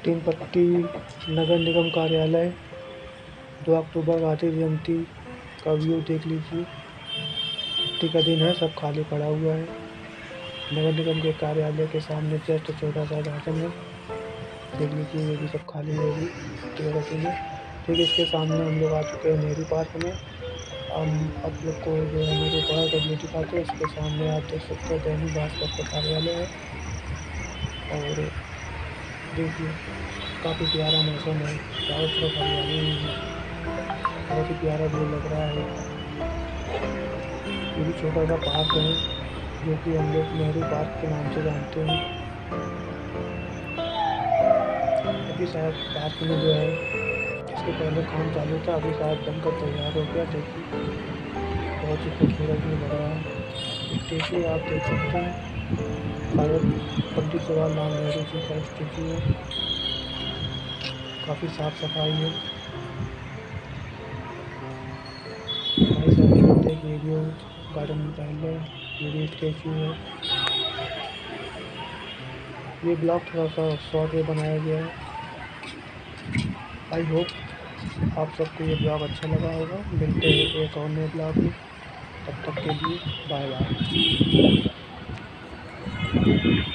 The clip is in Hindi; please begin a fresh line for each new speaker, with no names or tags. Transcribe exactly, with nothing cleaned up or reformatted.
तीन पत्ती नगर निगम कार्यालय, दो अक्टूबर गांधी जयंती का व्यू देख लीजिए। छुट्टी का दिन है, सब खाली पड़ा हुआ है। नगर निगम के कार्यालय के सामने जस्ट छोटा सा गार्डन है, देख लीजिए, ये भी सब खाली है अभी, छुट्टी का दिन है। ठीक है, इसके सामने हम लोग आ चुके हैं नेहरू पार्क में। हम आप लोग को जो है नेहरू पार्क का व्यू दिखाते हैं। इसके सामने आप देख सकते हैं दैनिक भास्कर का कार्यालय है। और देखिए काफ़ी प्यारा मौसम है, चारों तरफ हरियाली ही है, बहुत ही प्यारा व्यू लग रहा है। ये भी छोटा सा पार्क है जो कि हम लोग नेहरू पार्क के नाम से जानते हैं। अभी शायद पार्क में जो है इसके पहले काम चालू था, अभी शायद बनकर तैयार हो गया। देखिए बहुत ही खूबसूरत भी लग रहा है। स्टेचू आप देख सकते हैं, शायद पंडित जवाहरलाल नेहरू जी का स्टेचू है। काफ़ी साफ सफाई है। भाई साहब छोटे एक वीडियो गार्डन में टहल रहे हैं, ये भी स्टेचू है। ये ब्लॉग थोड़ा सा शॉर्ट में बनाया गया है। आई होप आप सबको ये ब्लॉग अच्छा लगा होगा। मिलते हैं एक और नए ब्लॉग में, तब तक के लिए बाय बाय।